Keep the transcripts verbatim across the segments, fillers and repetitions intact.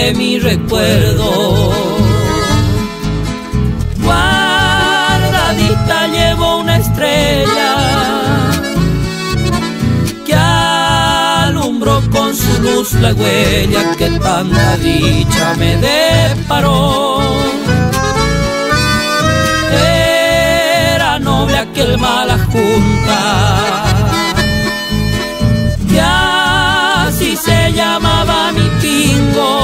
de mi recuerdo. Guardadita llevo una estrella que alumbró con su luz la huella que tanta dicha me deparó. Era noble aquel Malajunta, que así se llamaba mi pingo.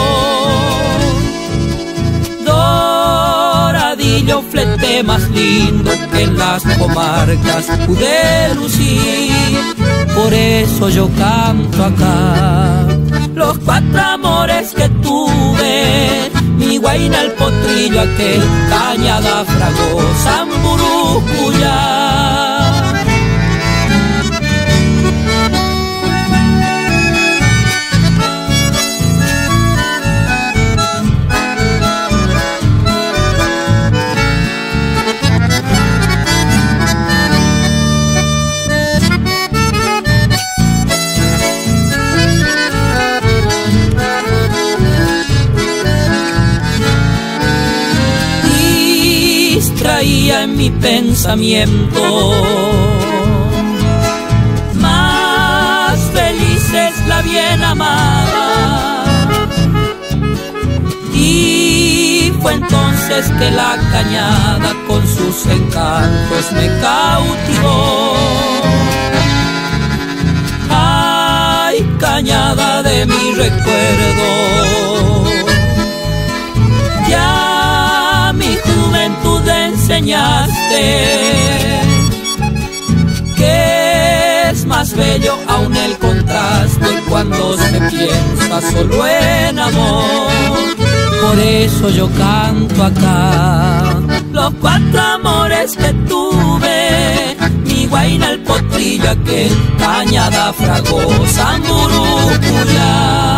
Doradillo, flete más lindo que en las comarcas pude lucir. Por eso yo canto acá los cuatro amores que tuve: mi guaina, el potrillo, aquel Cañada, Fragosa, Amburucuyá. Traía en mi pensamiento más felices la bien amada, y fue entonces que la Cañada con sus encantos me cautivó. Ay, Cañada de mi recuerdo, ya mi juventud enseñaste que es más bello aún el contraste cuando se piensa solo en amor. Por eso yo canto acá los cuatro amores que tuve: mi guaina, el potrillo, aquel Cañada, Fragosa, Amburucuyá.